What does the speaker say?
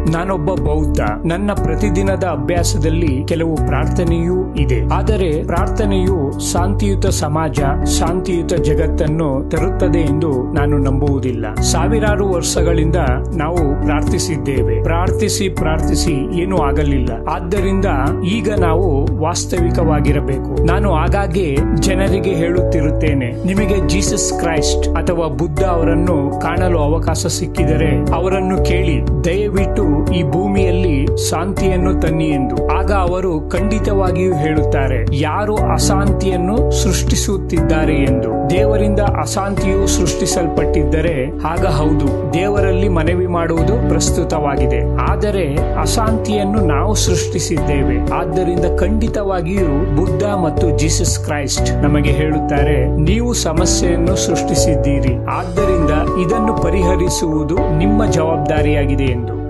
ನಾನೊಬ್ಬ ಬೌದ್ಧ. ನನ್ನ ಪ್ರತಿದಿನದ ಅಭ್ಯಾಸದಲ್ಲಿ ಕೆಲವು ಪ್ರಾರ್ಥನೆಯೂ ಇದೆ. ಆದರೆ ಪ್ರಾರ್ಥನೆಯು ಶಾಂತಿಯುತ ಸಮಾಜ, ಶಾಂತಿಯುತ ಜಗತ್ತನ್ನು ತರುತ್ತದೆ ಎಂದು ನಾನು ನಂಬುವುದಿಲ್ಲ. ಸಾವಿರಾರು ವರ್ಷಗಳಿಂದ ನಾವು ಪ್ರಾರ್ಥಿಸಿದ್ದೇವೆ. ಪ್ರಾರ್ಥಿಸಿ ಏನೂ ಆಗಲಿಲ್ಲ. ಆದ್ದರಿಂದ ಈಗ ನಾವು ವಾಸ್ತವಿಕವಾಗಿರಬೇಕು. ನಾನು ಆಗಾಗ್ಗೆ ಜನರಿಗೆ ಹೇಳುತ್ತಿರುತ್ತೇನೆ, ನಿಮಗೆ ಜೀಸಸ್ ಕ್ರೈಸ್ಟ್ ಅಥವಾ ಬುದ್ಧ ಅವರನ್ನು ಕಾಣಲು ಅವಕಾಶ ಸಿಕ್ಕಿದರೆ ಅವರನ್ನು ಕೇಳಿ, ದಯವಿಟ್ಟು ಈ ಭೂಮಿಯಲ್ಲಿ ಶಾಂತಿಯನ್ನು ತನ್ನಿ ಎಂದು. ಆಗ ಅವರು ಖಂಡಿತವಾಗಿಯೂ ಹೇಳುತ್ತಾರೆ, ಯಾರು ಅಶಾಂತಿಯನ್ನು ಸೃಷ್ಟಿಸುತ್ತಿದ್ದಾರೆ ಎಂದು. ದೇವರಿಂದ ಅಶಾಂತಿಯು ಸೃಷ್ಟಿಸಲ್ಪಟ್ಟಿದ್ದರೆ ಆಗ ಹೌದು, ದೇವರಲ್ಲಿ ಮನವಿ ಮಾಡುವುದು ಪ್ರಸ್ತುತವಾಗಿದೆ. ಆದರೆ ಅಶಾಂತಿಯನ್ನು ನಾವು ಸೃಷ್ಟಿಸಿದ್ದೇವೆ. ಆದ್ದರಿಂದ ಖಂಡಿತವಾಗಿಯೂ ಬುದ್ಧ ಮತ್ತು ಜೀಸಸ್ ಕ್ರೈಸ್ಟ್ ನಮಗೆ ಹೇಳುತ್ತಾರೆ, ನೀವು ಸಮಸ್ಯೆಯನ್ನು ಸೃಷ್ಟಿಸಿದ್ದೀರಿ, ಆದ್ದರಿಂದ ಇದನ್ನು ಪರಿಹರಿಸುವುದು ನಿಮ್ಮ ಜವಾಬ್ದಾರಿಯಾಗಿದೆ ಎಂದು.